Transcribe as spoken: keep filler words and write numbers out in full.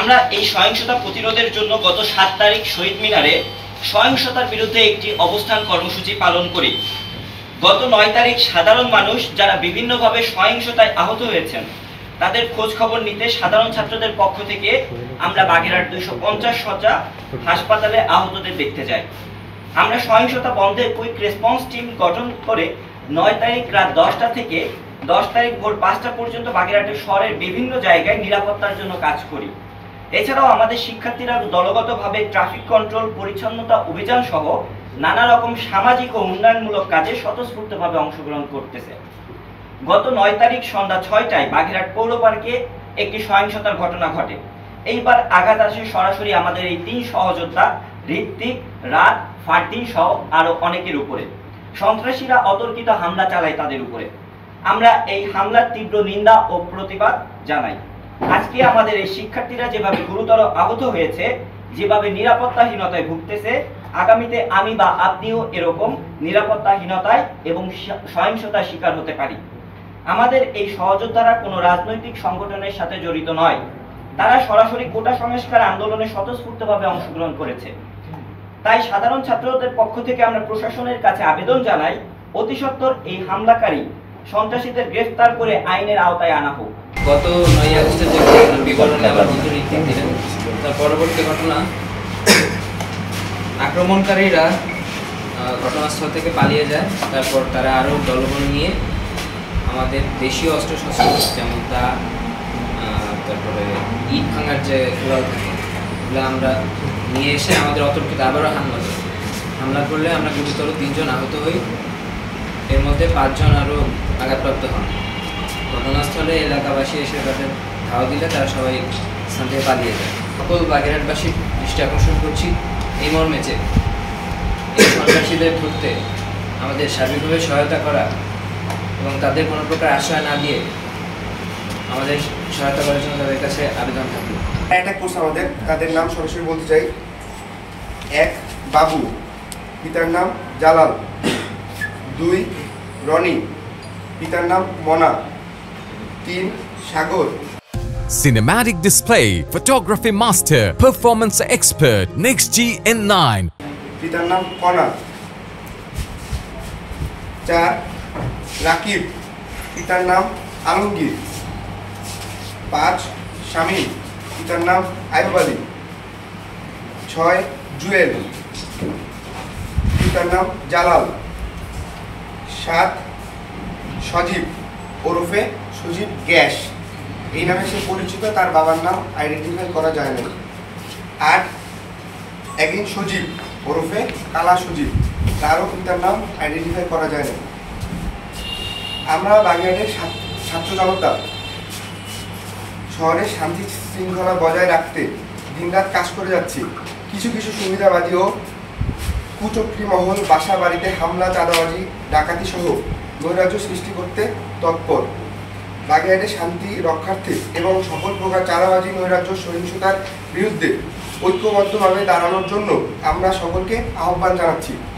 আমরা এই সহিংসতা প্রতিরোধের জন্য গত সাত তারিখ শহীদ মিনারে সহিংসতার বিরুদ্ধে একটি অবস্থান কর্মসূচি পালন করি। গত নয় তারিখ সাধারণ মানুষ যারা বিভিন্নভাবে সহিংসতায় আহত হয়েছেন তাদের খোঁজ খবর নিতে সাধারণ ছাত্রদের পক্ষ থেকে আমরা বাগেরহাট দুইশো পঞ্চাশ শয্যা হাসপাতালে আহতদের দেখতে যাই। আমরা সহিংসতা বন্ধে কুইক রেসপন্স টিম গঠন করে নয় তারিখ রাত দশটা থেকে দশ তারিখ ভোর পাঁচটা পর্যন্ত বাগেরহাটের শহরের বিভিন্ন জায়গায় নিরাপত্তার জন্য কাজ করি। এছাড়াও আমাদের শিক্ষার্থীরা দলগতভাবে ট্রাফিক কন্ট্রোল, পরিচ্ছন্নতা অভিযান সহ নানা রকম সামাজিক ও উন্নয়নমূলক কাজে স্বতঃস্ফূর্তভাবে অংশগ্রহণ করতেছে। গত নয় তারিখ সন্ধ্যা ছয়টায় বাগেরহাট পৌর পার্কে একটি সহিংসতার ঘটনা ঘটে। এইবার আঘাত আসে সরাসরি আমাদের এই তিন সহযোদ্ধা ঋত্বিক, রাত, ফারদিন সহ আরো অনেকের উপরে। সন্ত্রাসীরা অতর্কিত হামলা চালায় তাদের উপরে। আমরা এই হামলার তীব্র নিন্দা ও প্রতিবাদ জানাই। আজকে আমাদের এই শিক্ষার্থীরা যেভাবে গুরুতর আহত হয়েছে, যেভাবে নিরাপত্তাহীনতায় ভুগতেছে, আগামীতে আমি বা আপনিও এরকম নিরাপত্তাহীনতায় এবং সহিংসতার শিকার হতে পারি। আমাদের এই সহযোদ্ধারা কোনো রাজনৈতিক সংগঠনের সাথে জড়িত নয়। তারা সরাসরি কোটা সংস্কার আন্দোলনে স্বতঃস্ফূর্তভাবে অংশগ্রহণ করেছে। তাই সাধারণ ছাত্রদের পক্ষ থেকে আমরা প্রশাসনের কাছে আবেদন জানাই, অতি সত্বর এই হামলাকারী সন্ত্রাসীদের গ্রেফতার করে আইনের আওতায় আনা হোক। গত নয় আগস্টের যে বিবরণে আবার বন্ধু ঋত্বিক দিলেন, তার পরবর্তী ঘটনা, আক্রমণকারীরা ঘটনাস্থল থেকে পালিয়ে যায়। তারপর তারা আরও দলবল নিয়ে আমাদের দেশীয় অস্ত্রশস্ত্র যেমন তা, তারপরে ইট ভাঙার যে কুড়াল থাকে, এগুলো আমরা নিয়ে এসে আমাদের অতর্কিত আবারও হামলা করি। হামলা করলে আমরা গুরুতর তিনজন আহত হই, এর মধ্যে পাঁচজন আরও আঘাতপ্রাপ্ত হন। ঘটনাস্থলে এলাকাবাসী এসে তাদের ধাওয়া দিলে তারা সবাই স্থান থেকে পালিয়ে যায়। সকল বাগেরহাটবাসীর দৃষ্টি আকর্ষণ করছি এই মর্মে যে এই সন্ত্রাসীদের ধরতে আমাদের সার্বিকভাবে সহায়তা করা এবং তাদের কোনো প্রকার আশ্রয় না দিয়ে আমাদের সহায়তা করার জন্য তাদের কাছে আবেদন থাকবে। অ্যাটাক করছে আমাদের, তাদের নাম সরাসরি বলতে চাই। এক, বাবু, পিতার নাম জালাল। দুই, রনি, পিতার নাম মনা। তিন, সাগর। Cinematic display, photography master, performance expert, Next G N nine. পিতার নাম কনা। চার, রাকিব, পিতার নাম আলমগীর। পাঁচ, শামীম, পিতার নাম আইয়ুব আলী। ছয়, জুয়েল, পিতার নাম জালাল। সাত, সজীব ওরফে সজীব গ্যাস, এই নামে সে পরিচিত, তার বাবার নাম আইডেন্টিফাই করা যায় না। আট, একদিন সজীব ওরফে কালা সজীব, তারও পিতার নাম আইডেন্টিফাই করা যায় না। আমরা বাগেরহাটের ছাত্র জনতা শহরে শান্তি শৃঙ্খলা বজায় রাখতে দিনরাত কাজ করে যাচ্ছি। কিছু কিছু সুবিধাবাদী ও কুচক্রী মহল বাসা বাড়িতে হামলা, চাঁদাবাজি, ডাকাতি সহ নৈরাজ্য সৃষ্টি করতে তৎপর। বাগেরহাটে শান্তি রক্ষার্থে এবং সকল প্রকার চাঁদাবাজি, নৈরাজ্য, সহিংসতার বিরুদ্ধে ঐক্যবদ্ধভাবে দাঁড়ানোর জন্য আমরা সকলকে আহ্বান জানাচ্ছি।